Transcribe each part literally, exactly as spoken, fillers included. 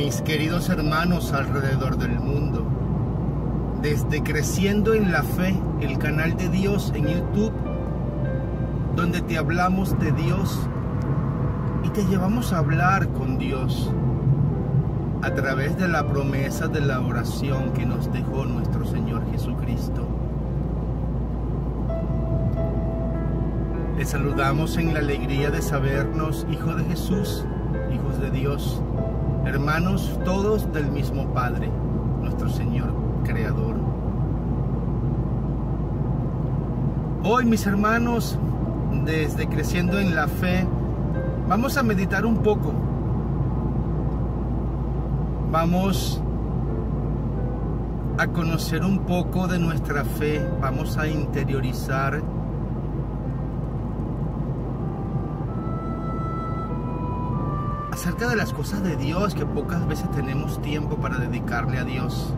mis queridos hermanos alrededor del mundo, desde Creciendo en la Fe, el canal de Dios en YouTube, donde te hablamos de Dios y te llevamos a hablar con Dios a través de la promesa de la oración que nos dejó nuestro Señor Jesucristo. Les saludamos en la alegría de sabernos hijos de Jesús, hijos de Dios, hermanos todos del mismo Padre, nuestro Señor Creador. Hoy, mis hermanos, desde Creciendo en la Fe, vamos a meditar un poco. Vamos a conocer un poco de nuestra fe, vamos a interiorizar acerca de las cosas de Dios que pocas veces tenemos tiempo para dedicarle a Dios.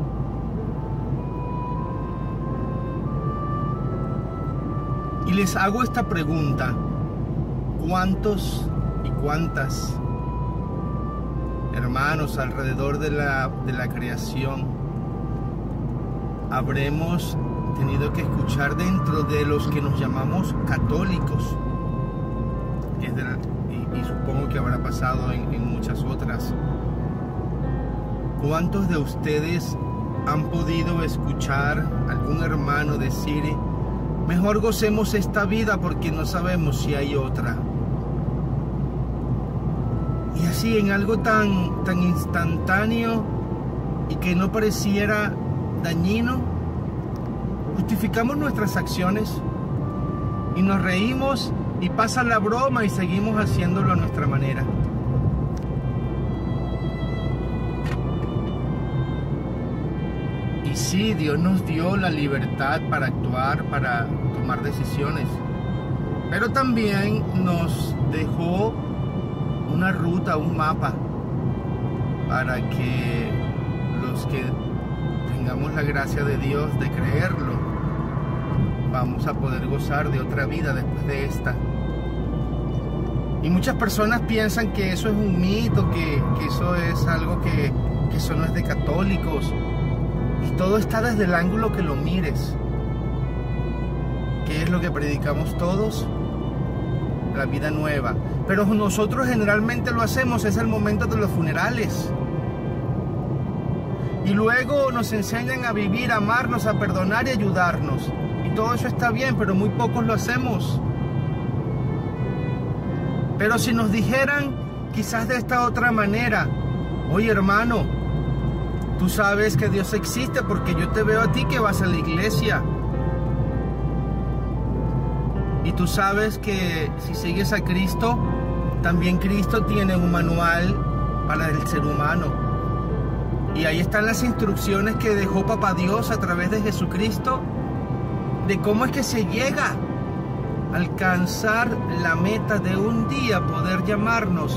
Y les hago esta pregunta: ¿cuántos y cuántas hermanos alrededor de la, de la creación habremos tenido que escuchar dentro de los que nos llamamos católicos? Es de la, y, y supongo que habrá pasado en, en muchas otras. ¿Cuántos de ustedes han podido escuchar a algún hermano decir: mejor gocemos esta vida porque no sabemos si hay otra? Y así, en algo tan, tan instantáneo y que no pareciera dañino, justificamos nuestras acciones y nos reímos y pasa la broma y seguimos haciéndolo a nuestra manera. Y sí, Dios nos dio la libertad para actuar, para tomar decisiones, pero también nos dejó una ruta, un mapa, para que los que tengamos la gracia de Dios de creerlo, vamos a poder gozar de otra vida después de esta. Y muchas personas piensan que eso es un mito, que, que eso es algo que, que eso no es de católicos. Y todo está desde el ángulo que lo mires. ¿Qué es lo que predicamos todos? La vida nueva. Pero nosotros generalmente lo hacemos, es el momento de los funerales. Y luego nos enseñan a vivir, a amarnos, a perdonar y ayudarnos. Y todo eso está bien, pero muy pocos lo hacemos. Pero si nos dijeran quizás de esta otra manera: oye, hermano, tú sabes que Dios existe porque yo te veo a ti que vas a la iglesia. Y tú sabes que si sigues a Cristo, también Cristo tiene un manual para el ser humano. Y ahí están las instrucciones que dejó Papá Dios a través de Jesucristo, de cómo es que se llega a alcanzar la meta de un día poder llamarnos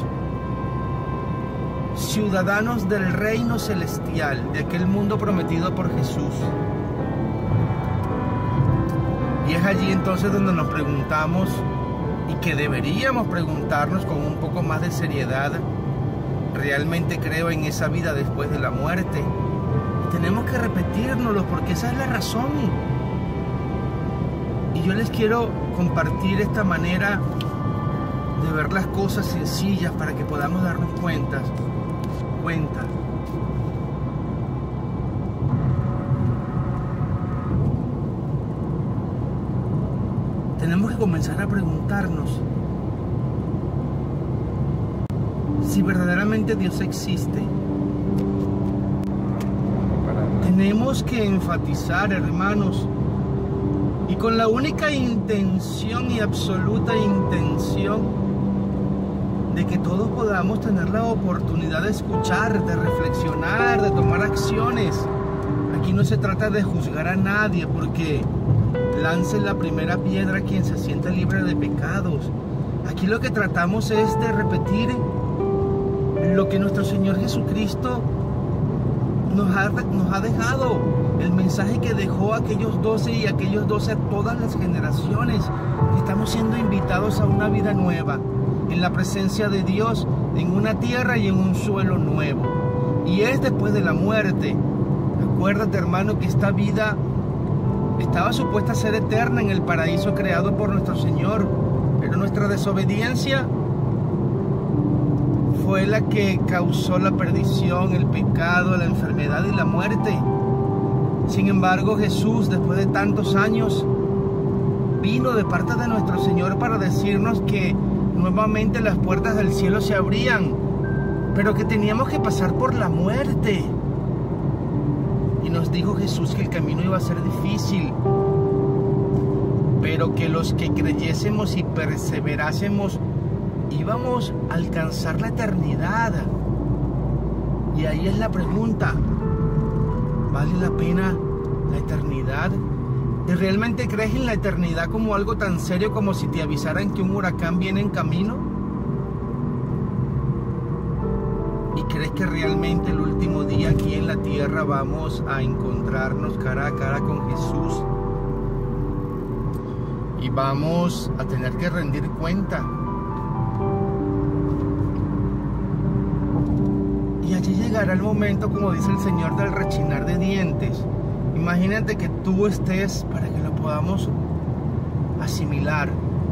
ciudadanos del reino celestial, de aquel mundo prometido por Jesús. Y es allí entonces donde nos preguntamos, y que deberíamos preguntarnos con un poco más de seriedad: ¿realmente creo en esa vida después de la muerte? Y tenemos que repetírnoslo porque esa es la razón. Y yo les quiero compartir esta manera de ver las cosas sencillas para que podamos darnos cuenta. cuenta. Tenemos que comenzar a preguntarnos si verdaderamente Dios existe. Tenemos que enfatizar, hermanos, y con la única intención y absoluta intención de que todos podamos tener la oportunidad de escuchar, de reflexionar, de tomar acciones. Aquí no se trata de juzgar a nadie, porque lance la primera piedra quien se sienta libre de pecados. Aquí lo que tratamos es de repetir lo que nuestro Señor Jesucristo nos ha, nos ha dejado, el mensaje que dejó a aquellos doce y aquellos doce a todas las generaciones. Estamos siendo invitados a una vida nueva, en la presencia de Dios, en una tierra y en un suelo nuevo. Y es después de la muerte. Acuérdate, hermano, que esta vida estaba supuesta a ser eterna en el paraíso creado por nuestro Señor, pero nuestra desobediencia fue la que causó la perdición, el pecado, la enfermedad y la muerte. Sin embargo, Jesús, después de tantos años, vino de parte de nuestro Señor para decirnos que nuevamente las puertas del cielo se abrían, pero que teníamos que pasar por la muerte. Y nos dijo Jesús que el camino iba a ser difícil, pero que los que creyésemos y perseverásemos íbamos a alcanzar la eternidad. Y ahí es la pregunta: ¿vale la pena la eternidad? ¿Y realmente crees en la eternidad como algo tan serio como si te avisaran que un huracán viene en camino? ¿Y crees que realmente el último día aquí en la tierra vamos a encontrarnos cara a cara con Jesús? Y vamos a tener que rendir cuenta. Y allí llegará el momento, como dice el Señor, del rechinar de dientes. Imagínate que tú estés para que lo podamos asimilar.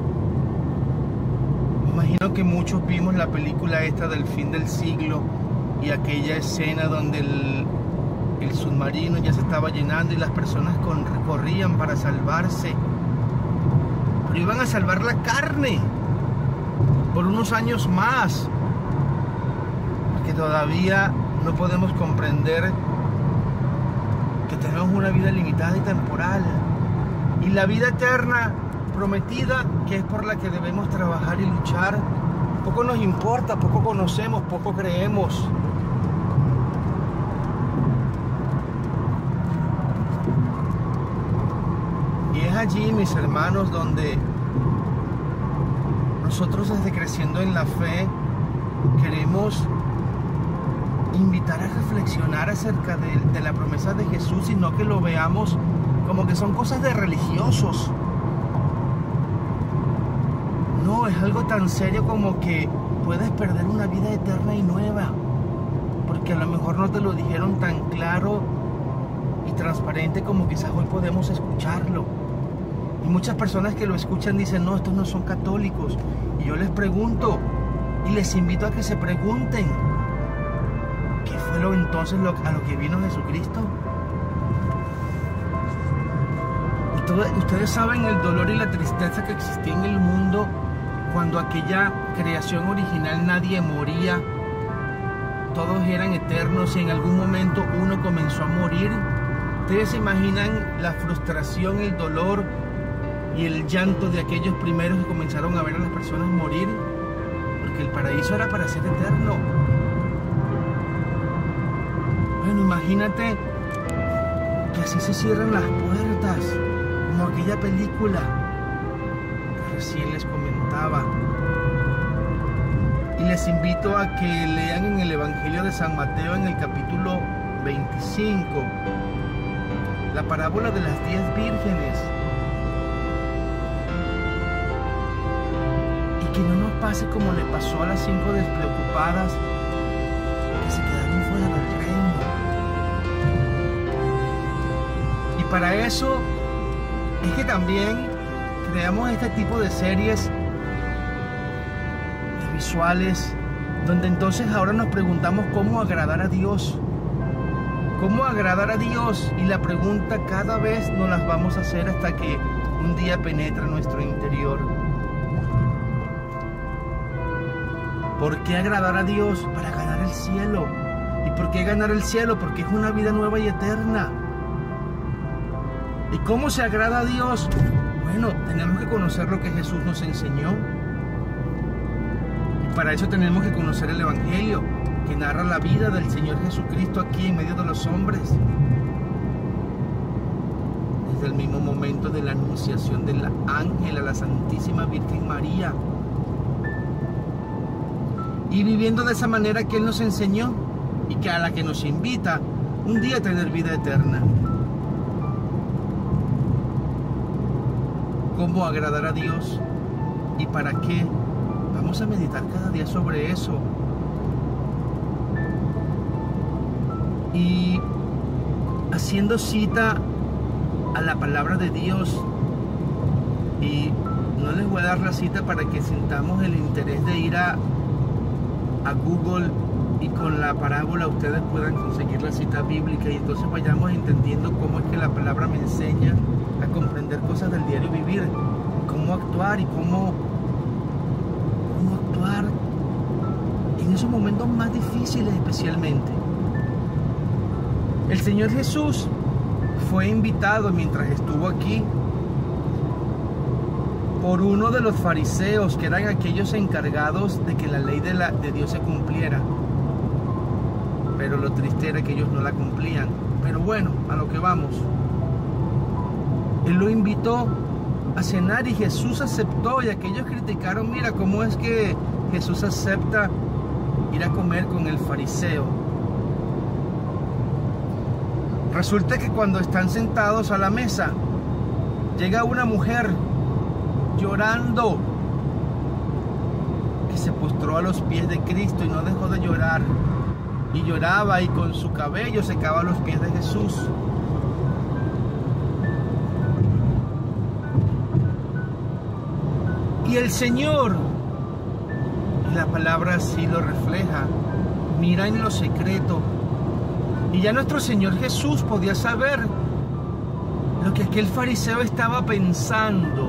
Me imagino que muchos vimos la película esta del fin del siglo y aquella escena donde el, el submarino ya se estaba llenando y las personas con, corrían para salvarse. Pero iban a salvar la carne por unos años más, porque todavía no podemos comprender que tenemos una vida limitada y temporal, y la vida eterna prometida, que es por la que debemos trabajar y luchar, poco nos importa, poco conocemos, poco creemos. Y es allí, mis hermanos, donde nosotros, desde Creciendo en la Fe, queremos invitar a reflexionar acerca de, de la promesa de Jesús, y no que lo veamos como que son cosas de religiosos. No, es algo tan serio como que puedes perder una vida eterna y nueva, porque a lo mejor no te lo dijeron tan claro y transparente como quizás hoy podemos escucharlo. Y muchas personas que lo escuchan dicen: no, estos no son católicos. Y yo les pregunto, y les invito a que se pregunten: ¿qué fue lo entonces lo, a lo que vino Jesucristo? Ustedes, ustedes saben el dolor y la tristeza que existía en el mundo cuando aquella creación original nadie moría, todos eran eternos y en algún momento uno comenzó a morir. ¿Ustedes se imaginan la frustración, el dolor y el llanto de aquellos primeros que comenzaron a ver a las personas morir? Porque el paraíso era para ser eterno. Bueno, imagínate que así se cierran las puertas, como aquella película que recién les comentaba. Y les invito a que lean en el Evangelio de San Mateo, en el capítulo veinticinco, la parábola de las diez vírgenes. Y que no nos pase como le pasó a las cinco despreocupadas que se quedaron fuera del reino. Y para eso es que también creamos este tipo de series de visuales, donde entonces ahora nos preguntamos cómo agradar a Dios. ¿Cómo agradar a Dios? Y la pregunta cada vez nos las vamos a hacer hasta que un día penetra nuestro interior. ¿Por qué agradar a Dios? Para ganar el cielo. ¿Y por qué ganar el cielo? Porque es una vida nueva y eterna. ¿Y cómo se agrada a Dios? Bueno, tenemos que conocer lo que Jesús nos enseñó. Y para eso tenemos que conocer el Evangelio, que narra la vida del Señor Jesucristo aquí en medio de los hombres. Desde el mismo momento de la anunciación del ángel a la Santísima Virgen María. Y viviendo de esa manera que Él nos enseñó y que a la que nos invita un día a tener vida eterna. ¿Cómo agradar a Dios? ¿Y para qué? Vamos a meditar cada día sobre eso. y haciendo cita a la palabra de Dios. Y no les voy a dar la cita para que sintamos el interés de ir a, a Google y con la parábola ustedes puedan conseguir la cita bíblica, y entonces vayamos entendiendo cómo es que la palabra me enseña a comprender cosas del diario vivir, cómo actuar y cómo, cómo actuar en esos momentos más difíciles especialmente. El Señor Jesús fue invitado mientras estuvo aquí por uno de los fariseos, que eran aquellos encargados de que la ley de, la, de Dios se cumpliera. Pero lo triste era que ellos no la cumplían. Pero bueno, a lo que vamos. Él lo invitó a cenar y Jesús aceptó, y aquellos criticaron: mira cómo es que Jesús acepta ir a comer con el fariseo. Resulta que cuando están sentados a la mesa, llega una mujer llorando, que se postró a los pies de Cristo y no dejó de llorar, y lloraba y con su cabello secaba los pies de Jesús. Y el Señor, y la palabra así lo refleja, mira en lo secreto. Y ya nuestro Señor Jesús podía saber lo que aquel fariseo estaba pensando.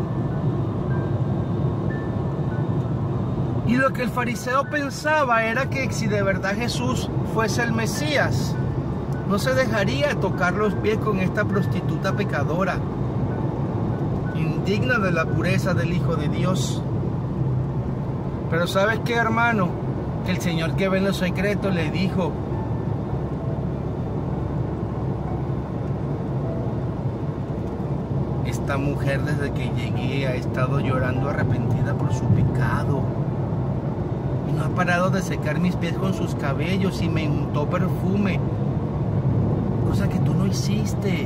Y lo que el fariseo pensaba era que si de verdad Jesús fuese el Mesías, no se dejaría tocar los pies con esta prostituta pecadora, indigna de la pureza del Hijo de Dios. Pero ¿sabes qué, hermano? Que el Señor que ve en lo secreto le dijo: esta mujer desde que llegué ha estado llorando arrepentida por su pecado, y no ha parado de secar mis pies con sus cabellos, y me untó perfume, cosa que tú no hiciste.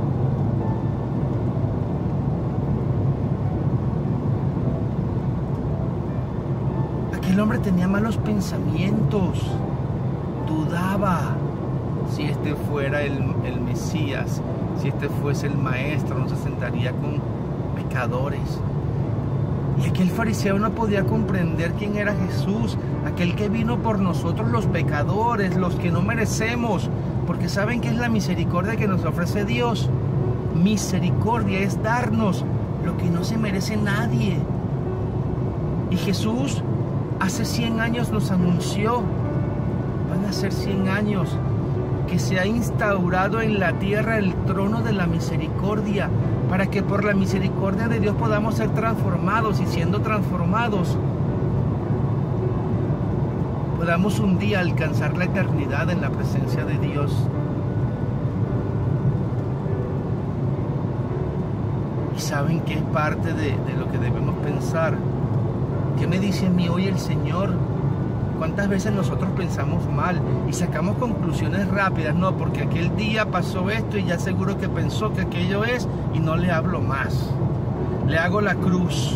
Aquel hombre tenía malos pensamientos, dudaba si este fuera el, el Mesías, si este fuese el Maestro, no se sentaría con pecadores. Y aquel fariseo no podía comprender quién era Jesús, aquel que vino por nosotros los pecadores, los que no merecemos, porque ¿saben qué es la misericordia que nos ofrece Dios? Misericordia es darnos lo que no se merece nadie. Y Jesús hace cien años nos anunció, van a ser cien años, que se ha instaurado en la tierra el trono de la misericordia, para que por la misericordia de Dios podamos ser transformados, y siendo transformados podamos un día alcanzar la eternidad en la presencia de Dios. Y saben que es parte de, de lo que debemos pensar. ¿Qué me dice a mí hoy el Señor? ¿Cuántas veces nosotros pensamos mal y sacamos conclusiones rápidas? No, porque aquel día pasó esto y ya seguro que pensó que aquello es, y no le hablo más. Le hago la cruz.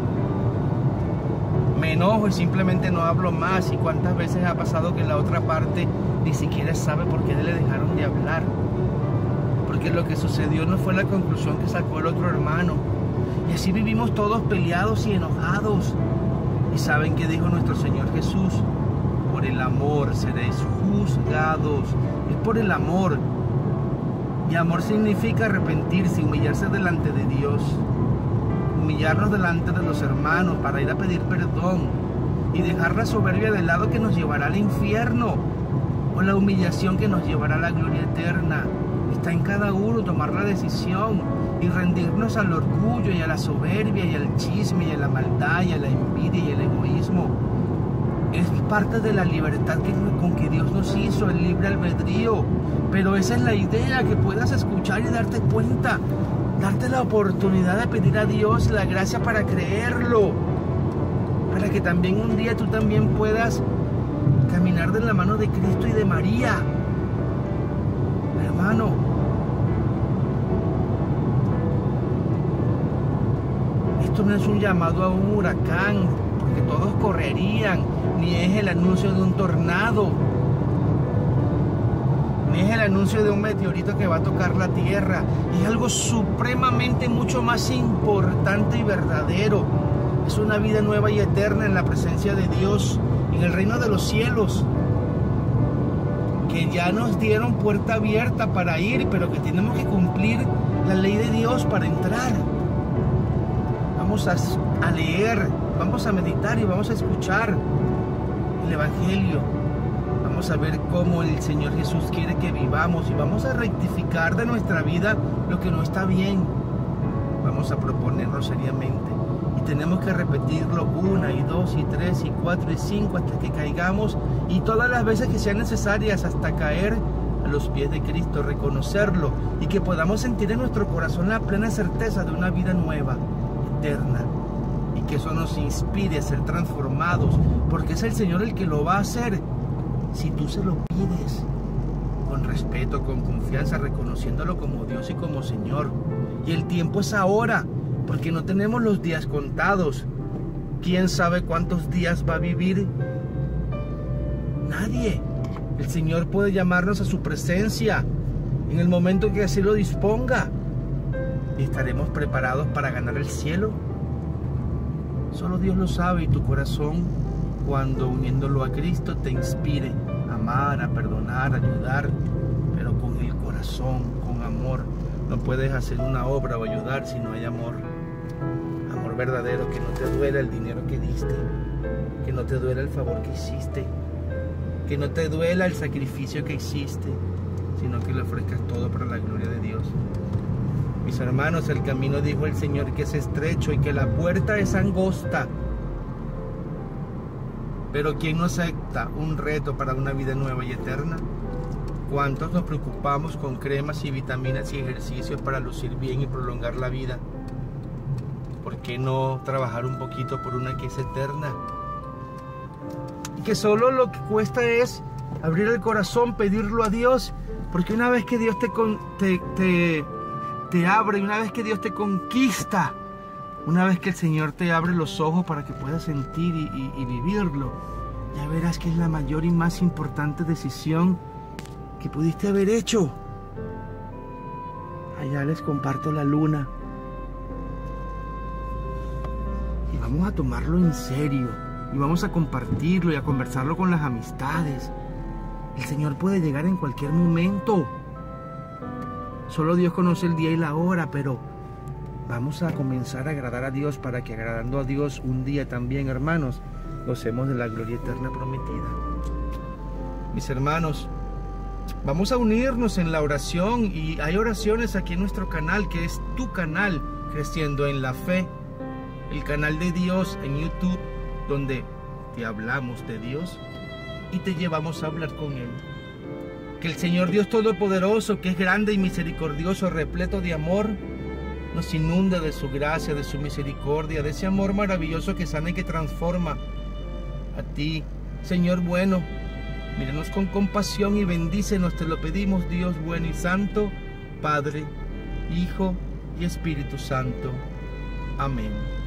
Me enojo y simplemente no hablo más. ¿Y cuántas veces ha pasado que la otra parte ni siquiera sabe por qué le dejaron de hablar? Porque lo que sucedió no fue la conclusión que sacó el otro hermano. Y así vivimos todos peleados y enojados. ¿Y saben qué dijo nuestro Señor Jesús? Por el amor seréis juzgados. Es por el amor. Y amor significa arrepentirse, humillarse delante de Dios, humillarnos delante de los hermanos para ir a pedir perdón y dejar la soberbia de lado que nos llevará al infierno, o la humillación que nos llevará a la gloria eterna. Está en cada uno tomar la decisión y rendirnos al orgullo y a la soberbia y al chisme y a la maldad y a la envidia y el egoísmo. Es parte de la libertad que, con que Dios nos hizo, el libre albedrío. Pero esa es la idea, que puedas escuchar y darte cuenta, darte la oportunidad de pedir a Dios la gracia para creerlo, para que también un día tú también puedas caminar de la mano de Cristo y de María. Hermano, esto no es un llamado a un huracán, porque todos correrían, ni es el anuncio de un tornado, es el anuncio de un meteorito que va a tocar la tierra. Es algo supremamente mucho más importante y verdadero. Es una vida nueva y eterna en la presencia de Dios, en el reino de los cielos, que ya nos dieron puerta abierta para ir, pero que tenemos que cumplir la ley de Dios para entrar. Vamos a, a leer, vamos a meditar y vamos a escuchar el Evangelio. Vamos a ver cómo el Señor Jesús quiere que vivamos y vamos a rectificar de nuestra vida lo que no está bien. Vamos a proponerlo seriamente y tenemos que repetirlo una y dos y tres y cuatro y cinco hasta que caigamos, y todas las veces que sean necesarias hasta caer a los pies de Cristo, reconocerlo y que podamos sentir en nuestro corazón la plena certeza de una vida nueva, eterna, y que eso nos inspire a ser transformados, porque es el Señor el que lo va a hacer si tú se lo pides con respeto, con confianza, reconociéndolo como Dios y como Señor. Y el tiempo es ahora, porque no tenemos los días contados. ¿Quién sabe cuántos días va a vivir? Nadie. El Señor puede llamarnos a su presencia en el momento que así lo disponga. ¿Y estaremos preparados para ganar el cielo? Solo Dios lo sabe, y tu corazón, cuando uniéndolo a Cristo, te inspire a amar, a perdonar, a ayudar, pero con el corazón, con amor. No puedes hacer una obra o ayudar si no hay amor. Amor verdadero, que no te duela el dinero que diste, que no te duela el favor que hiciste, que no te duela el sacrificio que hiciste, sino que le ofrezcas todo para la gloria de Dios. Mis hermanos, el camino, dijo el Señor, que es estrecho y que la puerta es angosta. Pero ¿quién no acepta un reto para una vida nueva y eterna? ¿Cuántos nos preocupamos con cremas y vitaminas y ejercicios para lucir bien y prolongar la vida? ¿Por qué no trabajar un poquito por una que es eterna? Y que solo lo que cuesta es abrir el corazón, pedirlo a Dios, porque una vez que Dios te, con, te, te, te abre, una vez que Dios te conquista, una vez que el Señor te abre los ojos para que puedas sentir y, y, y vivirlo, ya verás que es la mayor y más importante decisión que pudiste haber hecho. Allá les comparto la luna. Y vamos a tomarlo en serio. Y vamos a compartirlo y a conversarlo con las amistades. El Señor puede llegar en cualquier momento. Solo Dios conoce el día y la hora, pero vamos a comenzar a agradar a Dios, para que agradando a Dios un día también, hermanos, gocemos de la gloria eterna prometida. Mis hermanos, vamos a unirnos en la oración, y hay oraciones aquí en nuestro canal, que es tu canal, Creciendo en la Fe, el canal de Dios en YouTube, donde te hablamos de Dios y te llevamos a hablar con Él. Que el Señor Dios Todopoderoso, que es grande y misericordioso, repleto de amor, nos inunda de su gracia, de su misericordia, de ese amor maravilloso que sana y que transforma. A ti, Señor bueno, míranos con compasión y bendícenos, te lo pedimos, Dios bueno y santo, Padre, Hijo y Espíritu Santo. Amén.